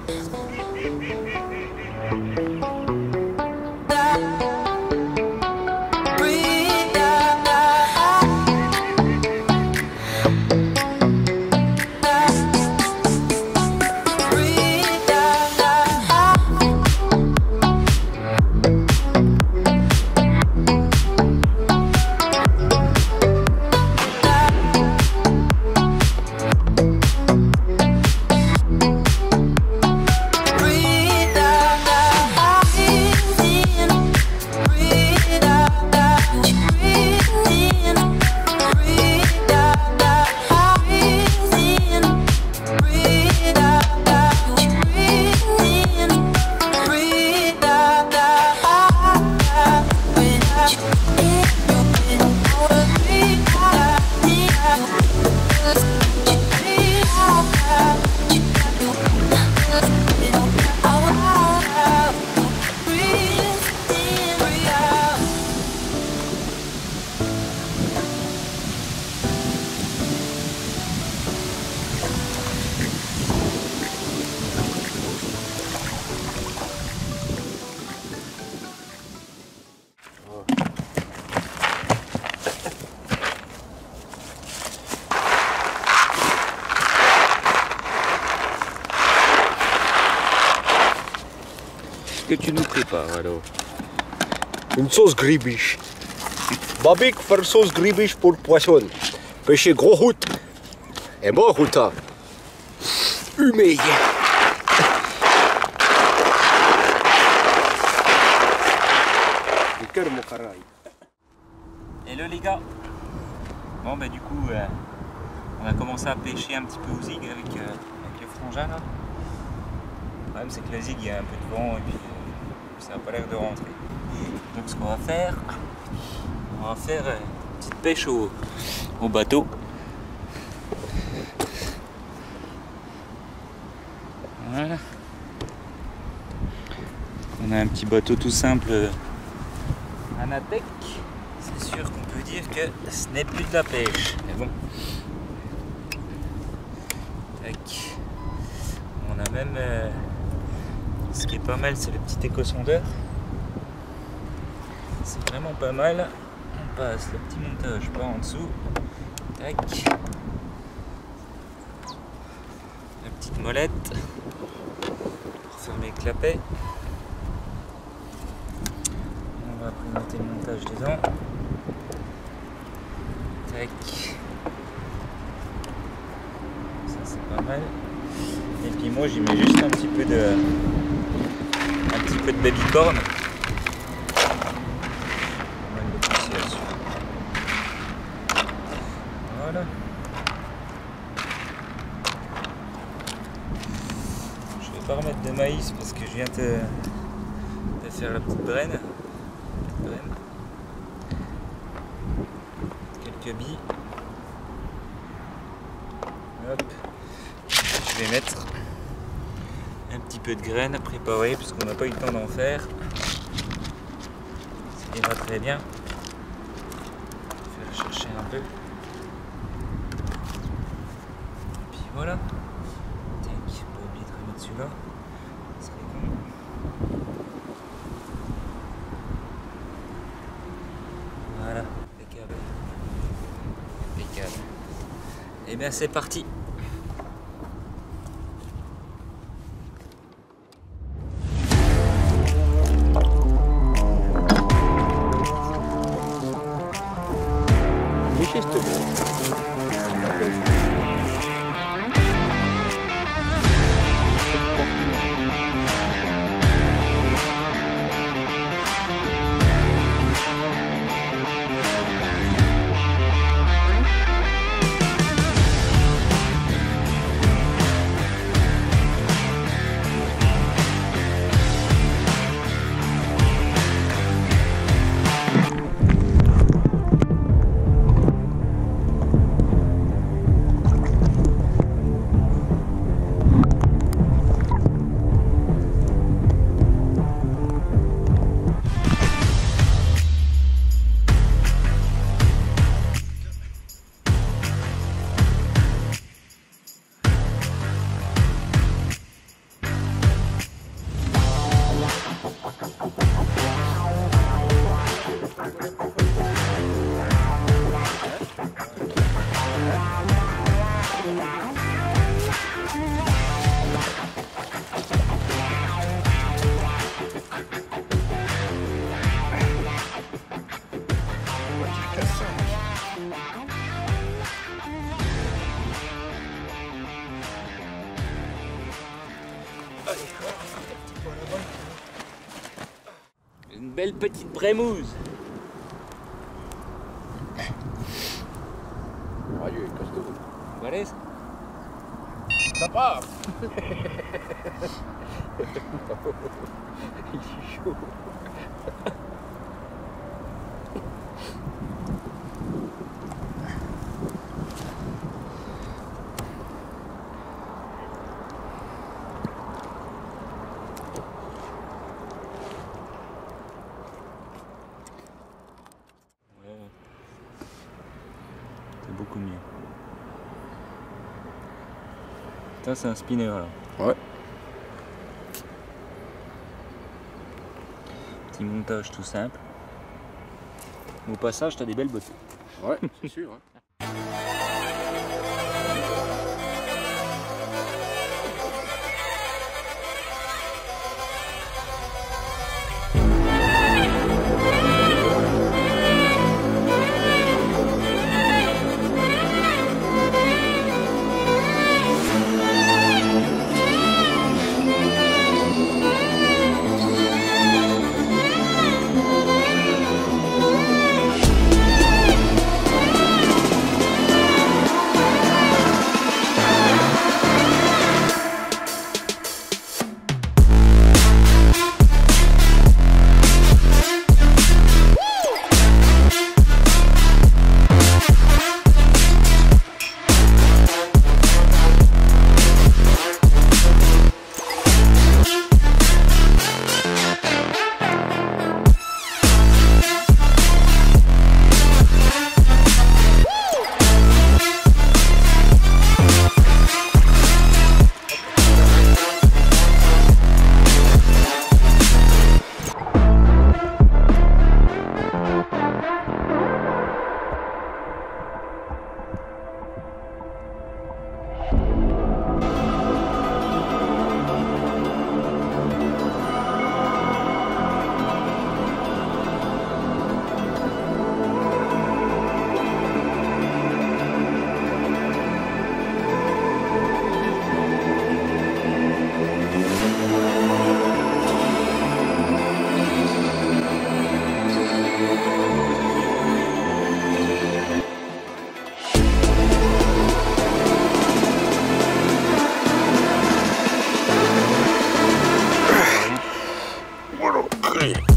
Qu'est-ce que tu nous prépares alors? Une sauce gribiche. Babik faire sauce gribiche pour poisson. Pêcher gros route. Et bon routard. Humé. Hello les gars. Bon bah du coup on a commencé à pêcher un petit peu au zig avec le frangin là. Le problème c'est que le zig il y a un peu de vent et puis ça n'a pas l'air de rentrer. Donc ce qu'on va faire, on va faire une petite pêche au bateau. Voilà. On a un petit bateau tout simple en Atec. C'est sûr qu'on peut dire que ce n'est plus de la pêche. Mais bon. Tac. On a même ce qui est pas mal, c'est le petit éco-sondeur. C'est vraiment pas mal. On passe le petit montage par en dessous. Tac. La petite molette pour fermer le clapet. On va présenter le montage dedans. Tac. Ça c'est pas mal. Et puis moi j'y mets juste un petit peu de baby corn. Voilà. Je vais pas remettre de maïs parce que je viens de faire la petite graine. Quelques billes. Hop. Je vais mettre un petit peu de graines à préparer parce qu'on n'a pas eu le temps d'en faire. Ça ira très bien. Je vais chercher un peu. Et puis voilà. Tac, pas oublier de remettre celui-là. Ça serait con. Voilà. Impeccable. Impeccable. Et bien c'est parti. Une belle petite brémouse. Allez, casse-toi. Balèze. Ça part. Il est chaud. C'est beaucoup mieux. Ça c'est un spinner là. Ouais. Petit montage tout simple. Au passage, t'as des belles bottes. Ouais, c'est sûr. Hein. Voilà.